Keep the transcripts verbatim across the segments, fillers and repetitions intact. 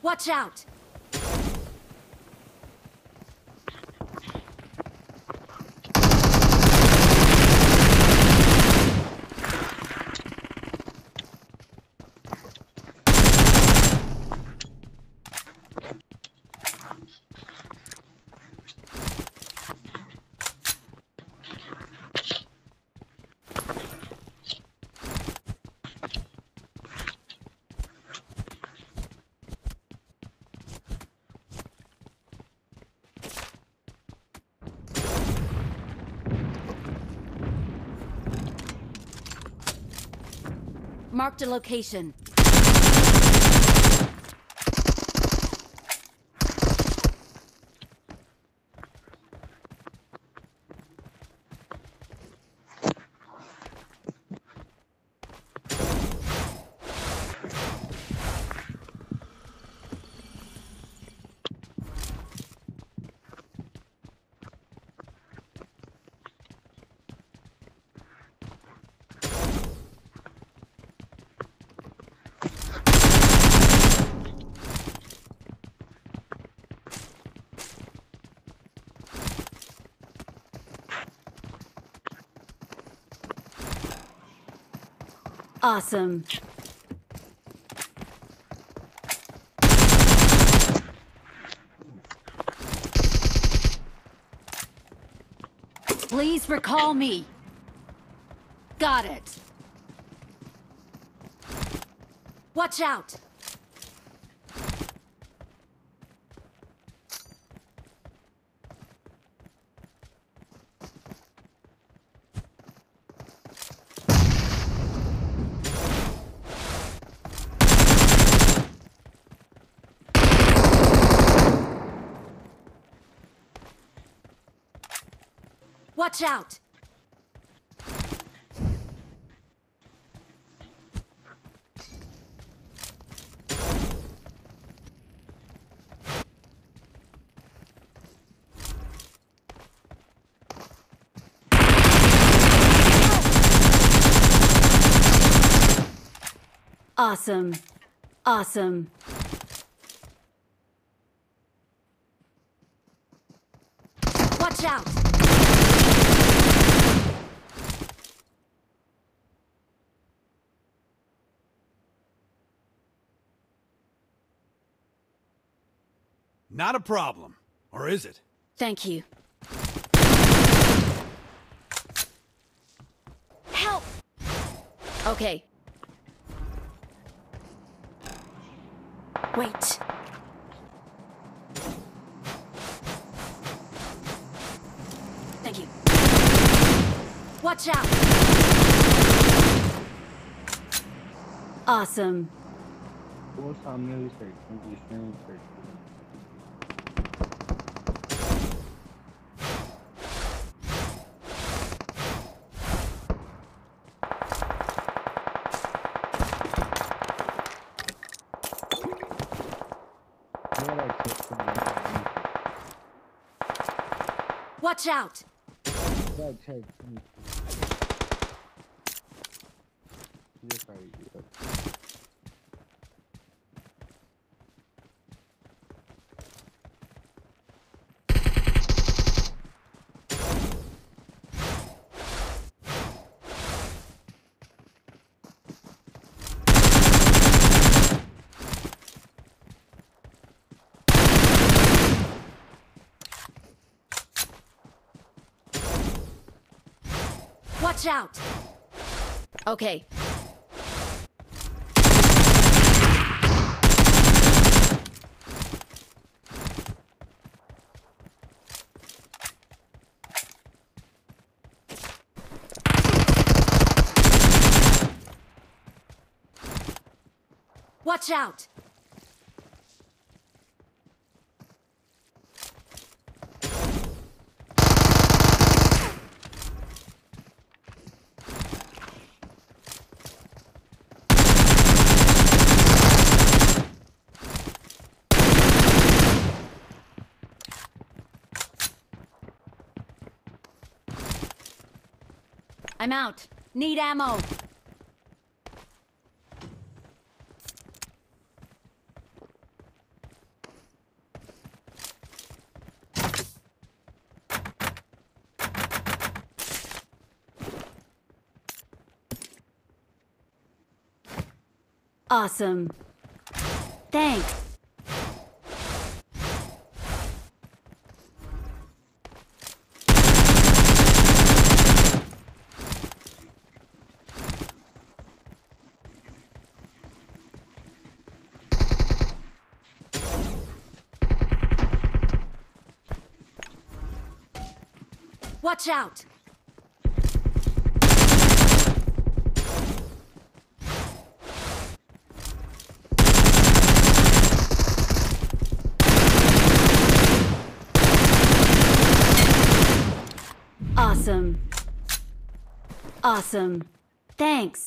Watch out! Marked a location. Awesome. Please recall me. Got it. Watch out. Watch out! Awesome. Awesome. Watch out! Not a problem. Or is it? Thank you. Help! Okay. Wait. Thank you. Watch out! Awesome. वो सामने वाली side में दूसरे side Watch out! Right side. Yes, I. Watch out! Okay. Watch out! I'm out. Need ammo. Awesome. Thanks. Watch out! Awesome. Awesome. Thanks.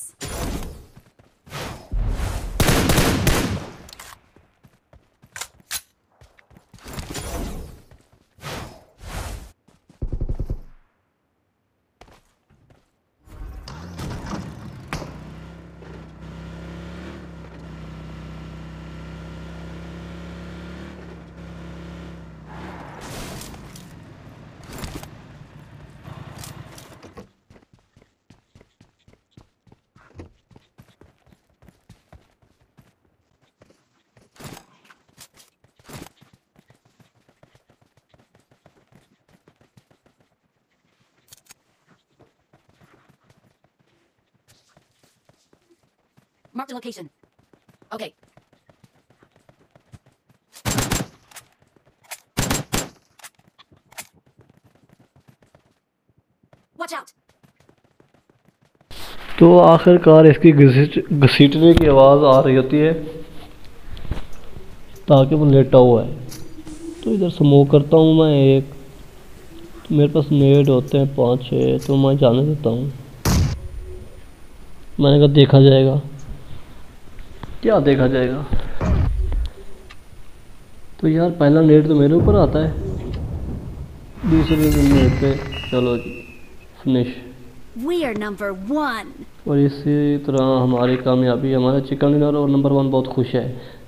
Mark the location. Okay. Watch out. तो आखिरकार इसकी घसीट घसीटने की आवाज़ आ रही होती है ताकि वो लेटा हुआ है। तो इधर स्मोक करता हूँ मैं एक, तो मेरे पास नेड होते हैं पाँच छः, तो मैं जाने देता हूँ। मैंने कहा देखा जाएगा, क्या देखा जाएगा। तो यार पहला नेट तो मेरे ऊपर आता है, दूसरे नेट पे चलो जी finish. We are number one. और इसी तरह हमारी कामयाबी, हमारा चिकन डिनर और नंबर वन बहुत खुश है।